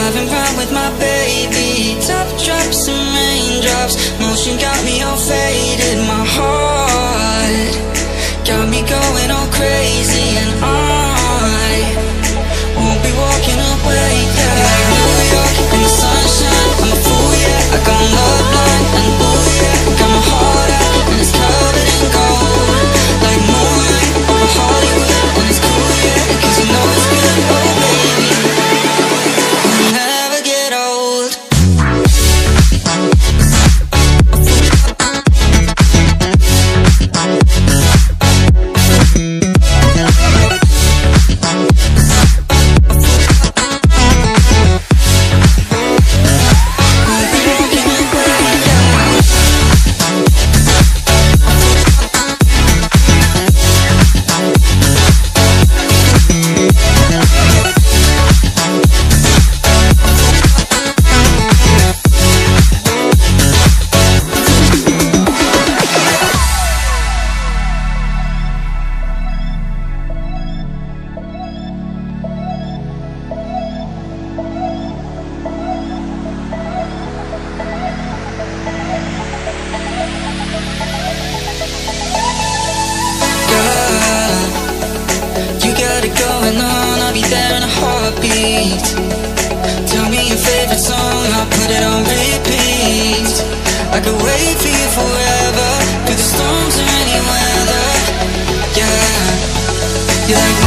driving round with my baby, top drops and raindrops, motion got me all faded. My heart got me going all crazy, and I won't be walking away, yeah. Like New York in the sunshine, I'm a fool, yeah. I got love blind and blue, yeah. Got my heart out and it's covered in gold. Like moonlight over Hollywood, and it's cool, yeah, cause you know it's good, oh baby. We'll never get old. I'll be there in a heartbeat. Tell me your favorite song, I'll put it on repeat. I could wait for you forever, through the storms or any weather. Yeah, you're like